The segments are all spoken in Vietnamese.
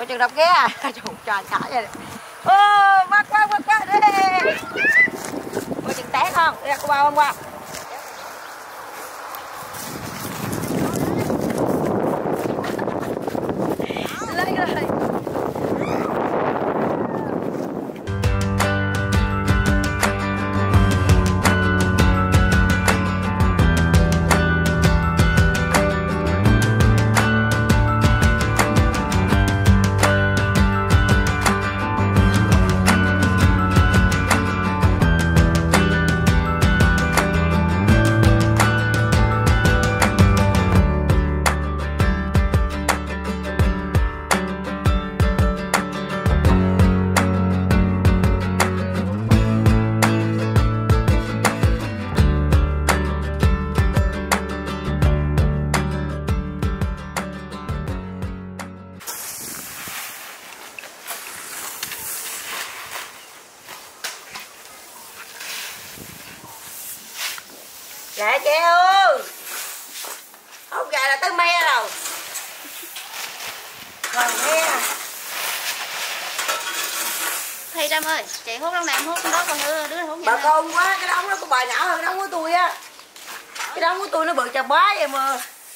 Coi chừng đập ghé à. Trời thả vậy. Ô, bắt quá đi. Coi chừng té không? Ra cô bao hôm qua. Lấy rồi. Dạ chị ơi, không gà là tới me rồi. Còn me. Thì Trâm ơi, chị hút trong này em hút trong đó, còn đứa hút Bà con quá, cái đống đó của bà nhỏ hơn cái đống của tôi á. Cái đống của tôi nó bự chà bá vậy mà.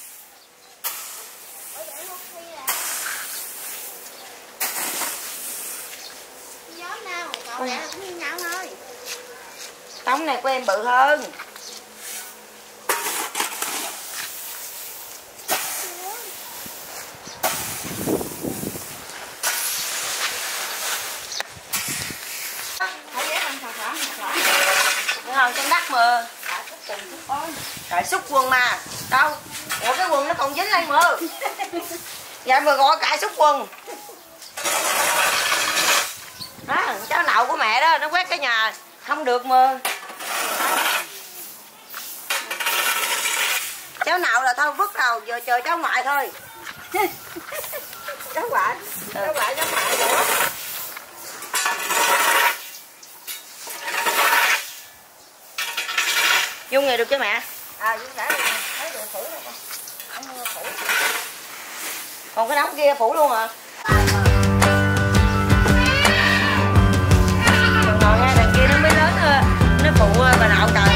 Nhóm nào, cậu lẽ là cũng như nhau thôi. Đống này của em bự hơn. Không trong đất mà. Trời xúc quần mà. Đâu? Ủa cái quần nó còn dính lên mà. Vậy mà gọi cãi xúc quần. Đó, cháu nậu của mẹ đó, nó quét cái nhà. Không được mà. Cháu nậu là thôi vứt rồi, giờ chờ cháu ngoại thôi. Cháu ngoại cháu ngoại nữa. Dung này được chứ mẹ? Dung đã thấy được phủ rồi con. Không phủ. Còn cái đống kia phủ luôn hả? Còn nghe đằng kia nó mới lớn nó phụ bà nội trời.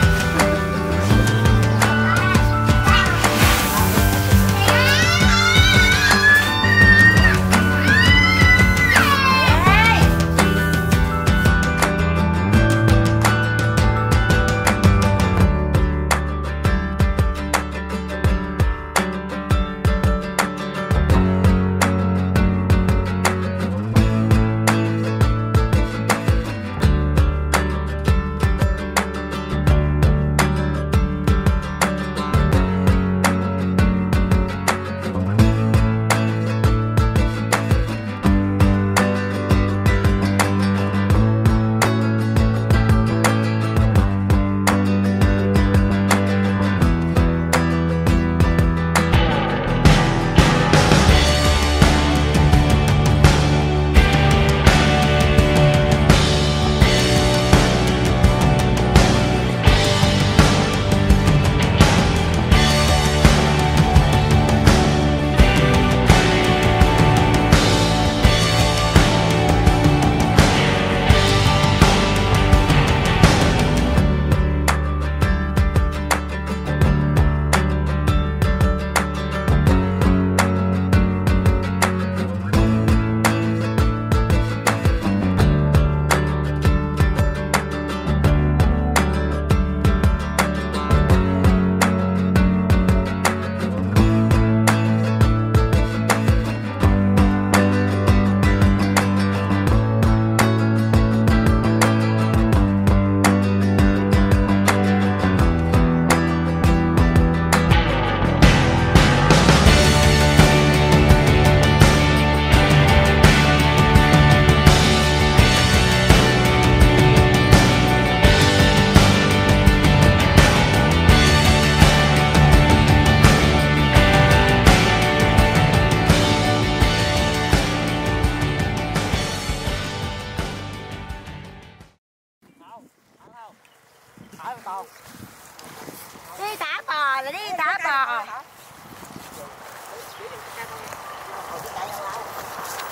Đi thả bò là đi thả bò.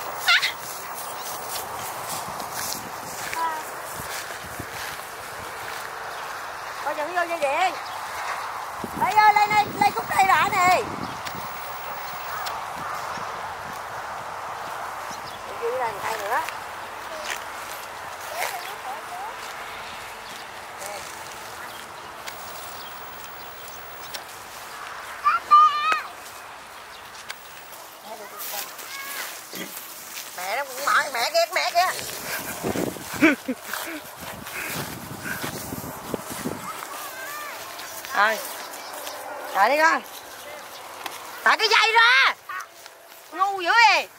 tay nữa. Mẹ nó cũng mỏi, mẹ kia. Rồi. Chạy đi con. Tại cái dây ra. Ngu dữ vậy.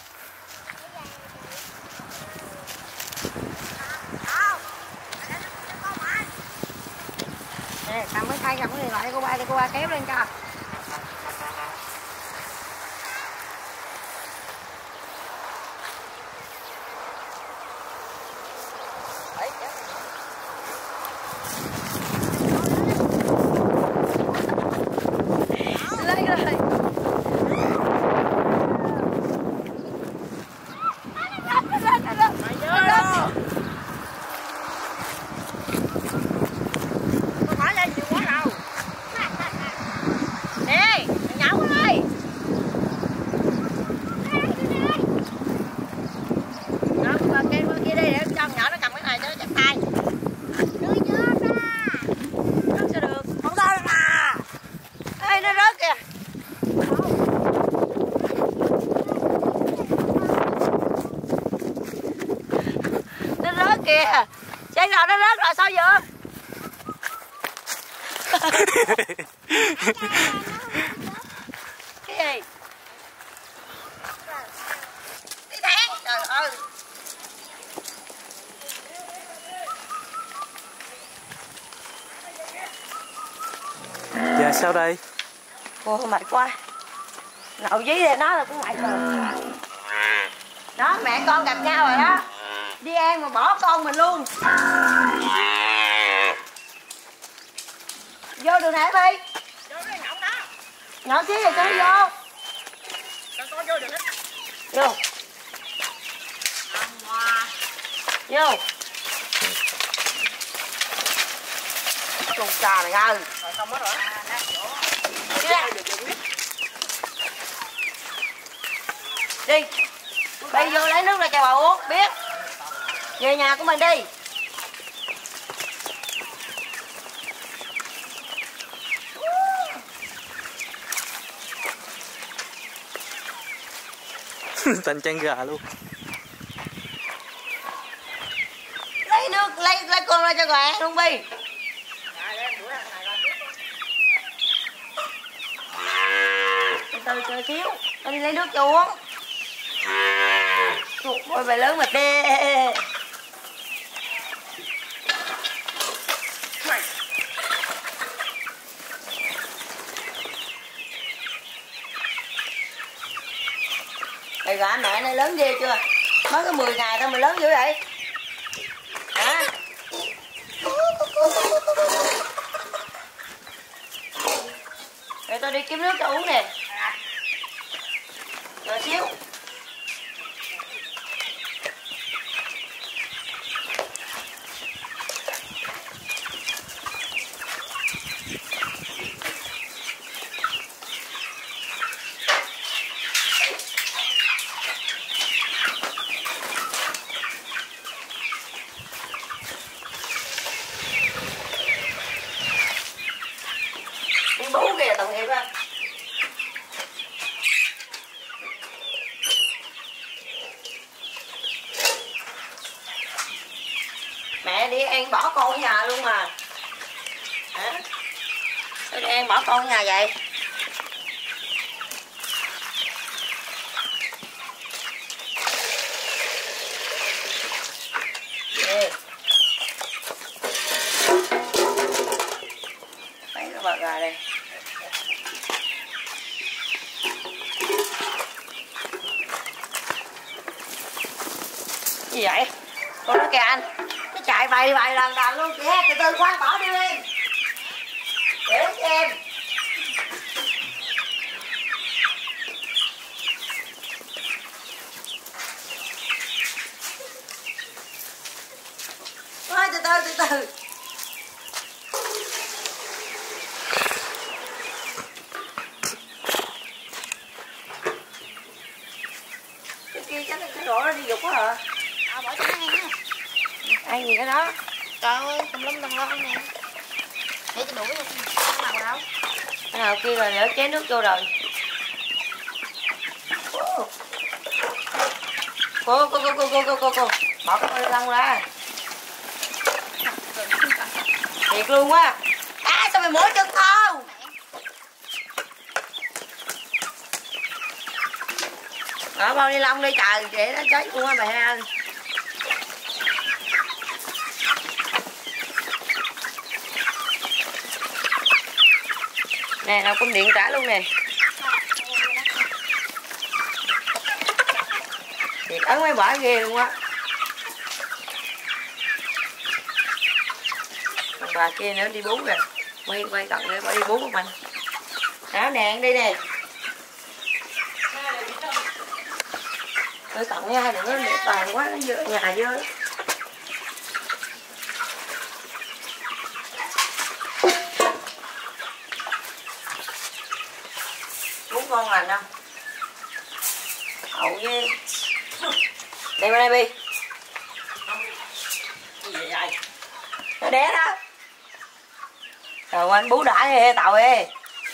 Nè, tao mới thay cầm cái điện thoại để cô ba kéo lên cho. Lấy rồi. Kìa, chạy nào nó rớt rồi sao giờ? Cái gì? Cái tháng, trời ơi. Dạ sao đây? Ồ mệt quá. Nậu dí thì nó là cũng mệt rồi. Đó mẹ con gặp nhau rồi đó. Đi ăn mà bỏ con mình luôn. Vô đường này đi. Vô cái ngỗng đó. Nhỏ xíu rồi cho nó vô. Cho con vô được đó. Vô. Vô. Con trà mày ơi. Rồi xong hết rồi. Đi ra. Đi. Bây vô lấy nước ra cho bà uống, biết. Về nhà của mình đi. Thành chân gà luôn. Lấy nước, lấy con ra cho gà ăn luôn Bi. Từ từ chờ xíu, con đi lấy nước cho uống. Ôi bà lớn mà tê. Mày gà mẹ này lớn ghê chưa? Mới có 10 ngày thôi mà lớn dữ vậy? Hả? Để tôi đi kiếm nước cho uống nè. Chờ xíu. Bú kìa tội nghiệp á. Mẹ đi ăn bỏ con ở nhà luôn mà. Hả? Sao đi ăn bỏ con ở nhà vậy? Nè. Lấy cái bật ra đây. Gì vậy? Con nói kìa anh. Nó chạy vài lần luôn kìa. Từ từ khoan bỏ đi em. Để cho em. Thôi từ từ. kia chắc cái rổ nó đi dục quá hả? Bỏ cho nó ăn á. Ăn gì cái đó? Trời ơi, tùm lum tùm lum nè. Để cho đủ cái nào đâu. Cái nào kia rồi để chế nước vô rồi. Cô. Bỏ cái ni lông ra. Thiệt luôn quá. À sao mày mỗi chân thô? Đó bao ni lông đi trời, để nó cháy luôn á mày ha. Nè, nào cũng điện trả luôn nè. Thiệt ấn mấy bả ghê luôn á. Còn bà kia nữa đi bú kìa. Quay cận để bà đi bú của mình. Đó nè, ăn đi nè. Quay cận nha, đừng có để toàn quá, nó dơ, nhà dơ. Bún ngon lành không? Hậu với... Đây qua đây Bi. Gì vậy? Nó đé đó. Trời ơi anh bú đã ghê tàu ê.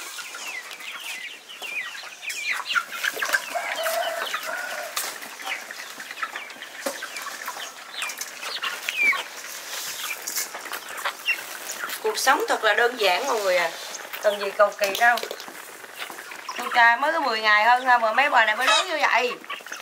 Cuộc sống thật là đơn giản mọi người à. Cần gì cầu kỳ đâu. Tôi trai mới có 10 ngày hơn thôi mà mấy bà này mới lớn như vậy.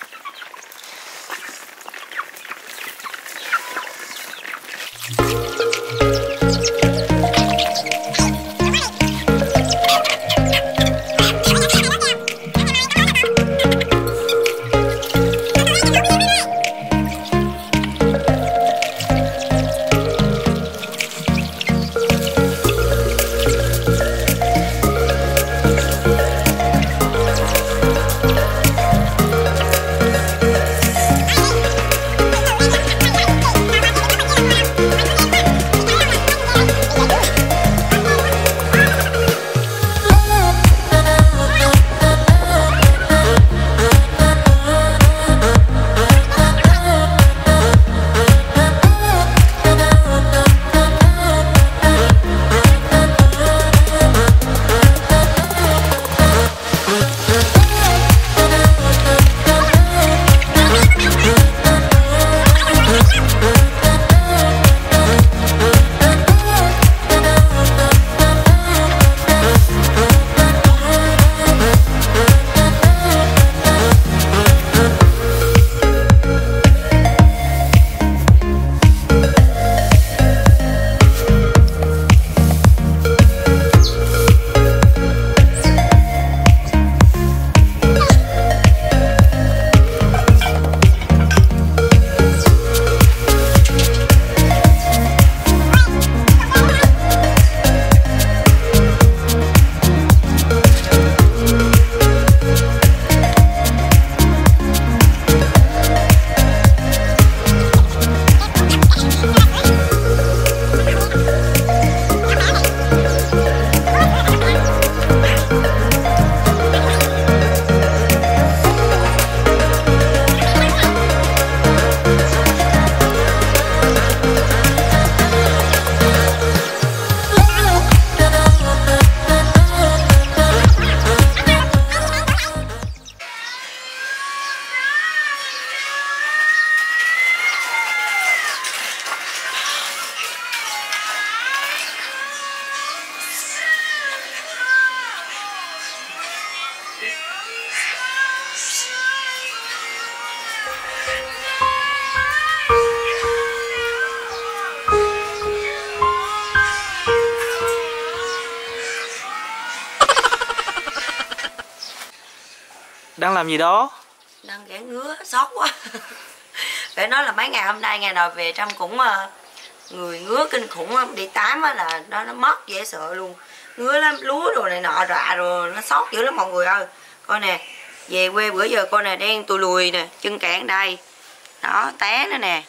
Đang làm gì đó? Đang ghẻ ngứa, sót quá. Phải nói là mấy ngày hôm nay ngày nào về Trâm cũng người ngứa kinh khủng, đi tám là nó mất dễ sợ luôn. Ngứa lắm, lúa đồ này nọ rạ rồi nó sót dữ lắm mọi người ơi. Coi nè, về quê bữa giờ coi nè, đen tui lùi nè, chân cạn đây. Đó, té nữa nè.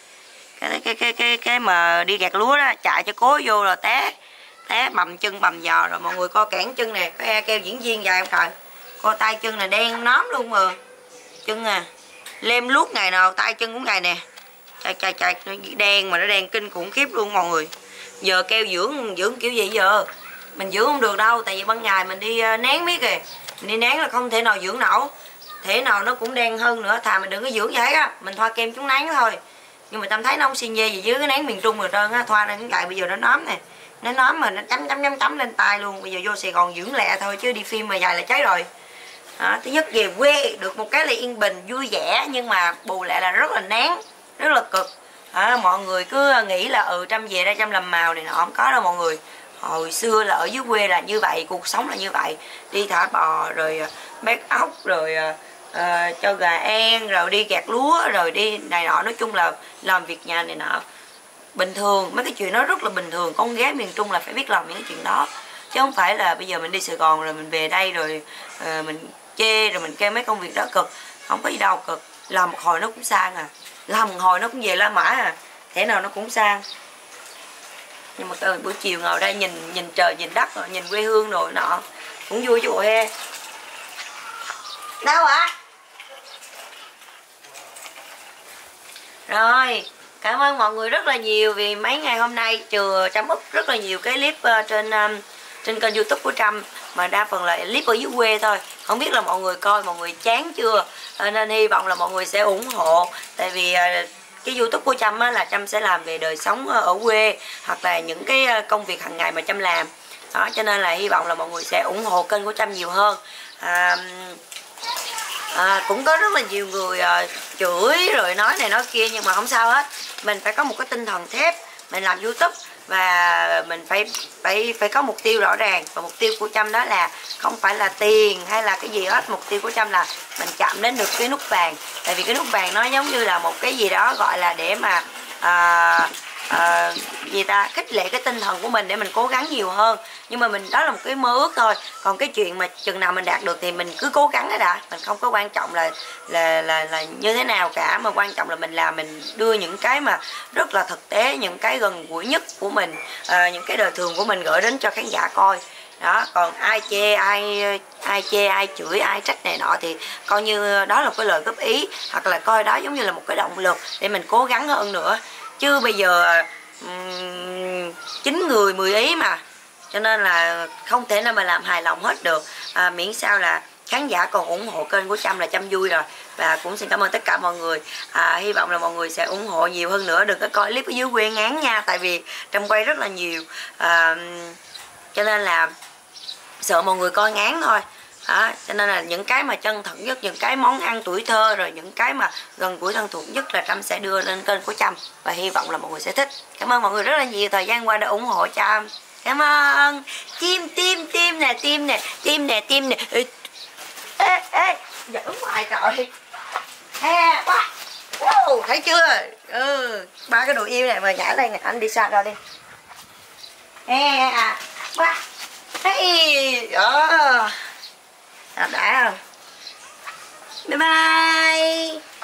Cái mà đi gặt lúa đó, chạy cho cố vô rồi té bầm chân bầm giò rồi mọi người coi cản chân nè, có keo diễn viên dài không trời. Coi tay chân này đen nóm luôn mà. Chân à. lem luốc ngày nào tay chân cũng ngày nè. Trời, nó đen mà nó đen kinh khủng khiếp luôn mọi người. Giờ kêu dưỡng kiểu gì giờ? Mình dưỡng không được đâu, tại vì ban ngày mình đi nén biết kìa. Mình đi nén là không thể nào dưỡng nổi. Thế nào nó cũng đen hơn nữa, thà mình đừng có dưỡng vậy á, mình thoa kem chống nắng thôi. Nhưng mà Tâm thấy nó không xi nhê gì dưới cái nén miền Trung rồi trơn á, thoa lên cái gậy bây giờ nó nóm nè. Nó nóm mà nó chấm lên tay luôn. Bây giờ vô Sài Gòn dưỡng lẹ thôi chứ đi phim mà dài là cháy rồi. Đó, thứ nhất về quê được một cái là yên bình vui vẻ, nhưng mà bù lại là rất là nén, rất là cực. Mọi người cứ nghĩ là Trâm về đây Trâm làm màu này nọ, không có đâu mọi người. Hồi xưa là ở dưới quê là như vậy, cuộc sống là như vậy, đi thả bò rồi bát ốc rồi cho gà en rồi đi gặt lúa rồi đi này nọ, nói chung là làm việc nhà này nọ bình thường. Mấy cái chuyện đó rất là bình thường, con gái miền Trung là phải biết làm những cái chuyện đó, chứ không phải là bây giờ mình đi Sài Gòn rồi mình về đây rồi mình chê rồi mình kêu mấy công việc đó cực. Không có gì đâu cực, làm một hồi nó cũng sang à, làm một hồi nó cũng về La Mã à, thế nào nó cũng sang. Nhưng mà buổi chiều ngồi đây nhìn trời nhìn đất rồi nhìn quê hương rồi nọ cũng vui chứ bộ he. Đâu ạ? Rồi, cảm ơn mọi người rất là nhiều vì mấy ngày hôm nay Trâm up rất là nhiều cái clip trên kênh YouTube của Trâm, mà đa phần là clip ở dưới quê thôi. Không biết là mọi người coi mọi người chán chưa, nên hy vọng là mọi người sẽ ủng hộ. Tại vì cái YouTube của Trâm là Trâm sẽ làm về đời sống ở quê hoặc là những cái công việc hàng ngày mà Trâm làm đó, cho nên là hy vọng là mọi người sẽ ủng hộ kênh của Trâm nhiều hơn. Cũng có rất là nhiều người chửi rồi nói này nói kia, nhưng mà không sao hết. Mình phải có một cái tinh thần thép, mình làm YouTube và mình phải có mục tiêu rõ ràng. Và mục tiêu của Trâm đó là không phải là tiền hay là cái gì hết. Mục tiêu của Trâm là mình chạm đến được cái nút vàng. Tại vì cái nút vàng nó giống như là một cái gì đó gọi là để mà khích lệ cái tinh thần của mình để mình cố gắng nhiều hơn. Nhưng mà mình đó là một cái mơ ước thôi. Còn cái chuyện mà chừng nào mình đạt được thì mình cứ cố gắng đã. Mình không có quan trọng là như thế nào cả, mà quan trọng là mình làm, mình đưa những cái mà rất là thực tế, những cái gần gũi nhất của mình, những cái đời thường của mình gửi đến cho khán giả coi. Đó, còn ai chê, ai chửi, ai trách này nọ thì coi như đó là một cái lời góp ý, hoặc là coi đó giống như là một cái động lực để mình cố gắng hơn nữa. Chứ bây giờ 9 người 10 ý mà, cho nên là không thể nào mà làm hài lòng hết được. Miễn sao là khán giả còn ủng hộ kênh của Trâm là Trâm vui rồi. Và cũng xin cảm ơn tất cả mọi người. Hy vọng là mọi người sẽ ủng hộ nhiều hơn nữa. Đừng có coi clip ở dưới quê ngán nha, tại vì Trâm quay rất là nhiều, cho nên là sợ mọi người coi ngán thôi. Cho nên là những cái mà chân thật nhất, những cái món ăn tuổi thơ, rồi những cái mà gần gũi thân thuộc nhất là Trâm sẽ đưa lên kênh của Trâm, và hy vọng là mọi người sẽ thích. Cảm ơn mọi người rất là nhiều thời gian qua đã ủng hộ Trâm. Cảm ơn. Tim nè. Ê giỡn hoài trời. Quá. Wow, thấy chưa? Ba cái đồ yêu này mà nhảy lên, anh đi xa rồi đi. Quá. Hey, đã không? Bye bye.